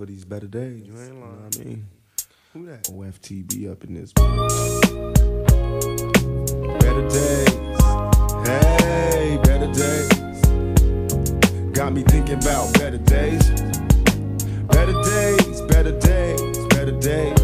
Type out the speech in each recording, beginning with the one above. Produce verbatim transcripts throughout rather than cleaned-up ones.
these better days. You ain't lying. You know what I mean? Who that? O F T B up in this bitch. Better days. Hey, better days. Got me thinking about better days. Better days, better days, better days.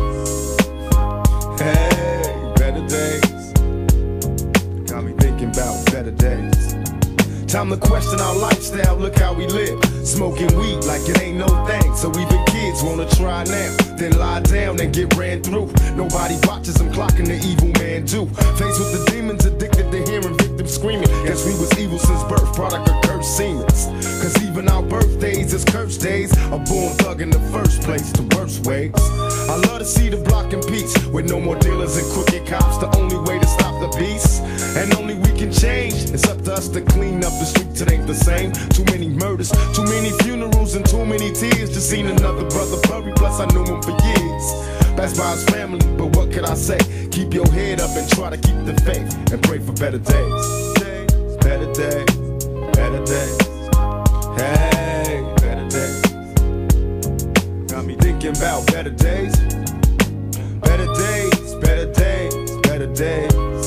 Hey, better days. Got me thinking about better days. Time to question our lifestyle, look how we live. Smoking weed like it ain't no thing. So even kids wanna try now, then lie down and get ran through. Nobody watches them clocking the evil man do. Faced with the demons, addicted to hearing victims screaming. Guess we was evil since birth, product of cursed Siemens. Cause even our birthdays is cursed days. A born thug in the first place, the worst ways. I love to see the block in peace, with no more dealers and crooked cops. The only way to stop the beast, and only we can change. It's up to us to clean up the streets, it ain't the same. Too many murders, too many funerals, and too many tears. Just seen another brother bury, plus I knew him for years. Passed by his family, but what could I say? Keep your head up and try to keep the faith, and pray for better days. Better days, better days. Hey, better days. Got me thinking about better days. Better days, better days, better days.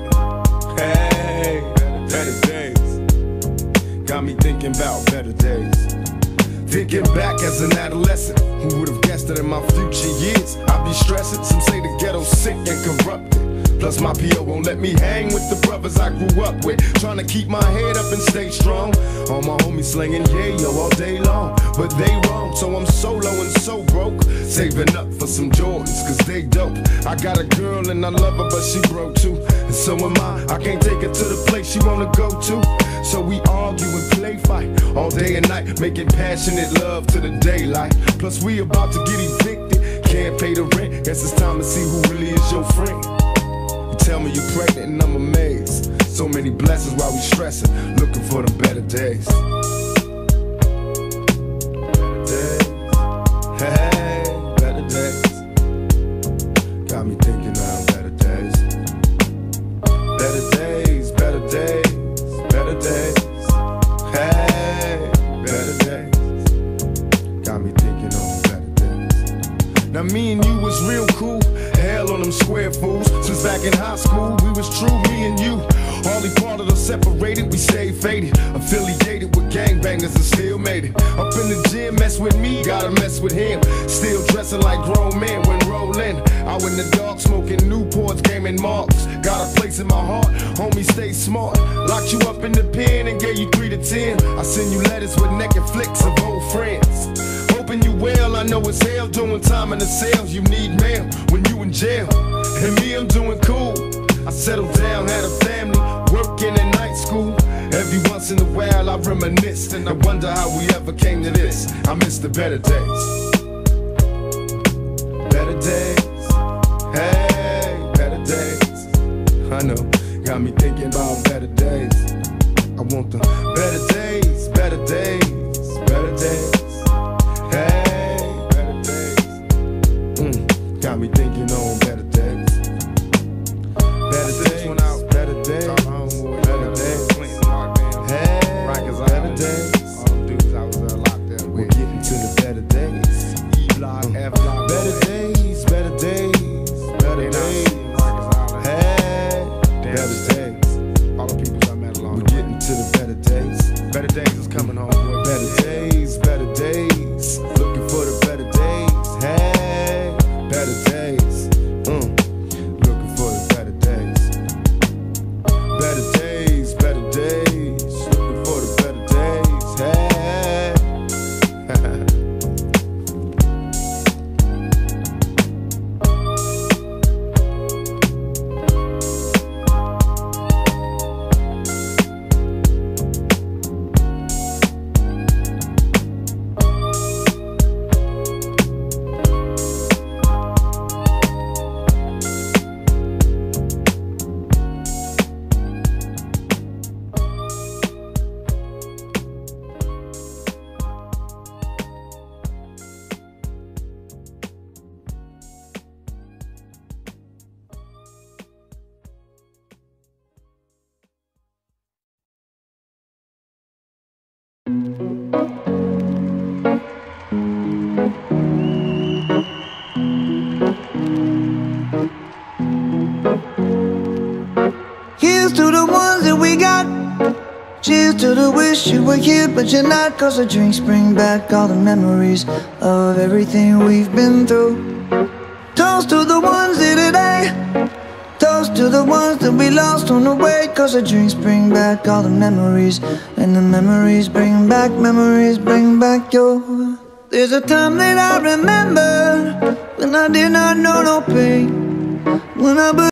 Hey, better days. Got me thinking about better days. Thinking back as an adolescent, who would have guessed that in my future years I'd be stressing? Some say the ghetto's sick and corrupted. Plus my P O won't let me hang with the brothers I grew up with. Trying to keep my head up and stay strong. All my homies slinging yayo all day long, but they wrong, so I'm solo and so broke. Saving up for some Jordans, cause they dope. I got a girl and I love her, but she broke too. And so am I, I can't take her to the place she wanna go to. So we argue and play fight all day and night, making passionate love to the daylight. Plus we about to get evicted, can't pay the rent. Guess it's time to see who really is your friend. Tell me you're pregnant and I'm amazed. So many blessings while we stressing, looking for them better days. Better days. Hey, better days. Got me thinking now, better days. Better days, better days, better days. Hey, better days. Got me thinking on better days. Now me and you was real cool. Hell on them square fools. Since back in high school, we was true, me and you. Only part of us separated, we stayed faded. Affiliated with gangbangers and still made it. Up in the gym, mess with me, gotta mess with him. Still dressing like grown men when rolling. Out in the dark, smoking Newports, gaming marks. Got a place in my heart, homie, stay smart. Locked you up in the pen and gave you three to ten. I send you letters with naked flicks of old friends. Hoping you well, I know it's hell doing time in the cells. You need mail when you in jail. And me, I'm doing cool. I settled down, had a family, working in night school. Every once in a while I reminisce, and I wonder how we ever came to this. I miss the better days. Better days. Hey, better days. I know, got me thinking about better days. I want the better days, better days, better days. Hey, better days. Mm, got me thinking on better days. Better days, one out. Better days, better days. Hey, better days. All them dudes I was uh, locked up with. We're getting to the better days. E block, F block. Better days, better days, better days. Hey, better days. All the people I met along the way. We're getting to the better days. Better days is coming home, boy. Better days, better days. Looking for the better days. Hey, better days. Mm. Looking for the better days. Better days, better days. Looking for the better days. Hey. Thank you. Cheers to the wish you were here but you're not, 'cause the drinks bring back all the memories of everything we've been through. Toast to the ones here today, toast to the ones that we lost on the way, 'cause the drinks bring back all the memories, and the memories bring back, memories bring back your. There's a time that I remember when I did not know no pain, when I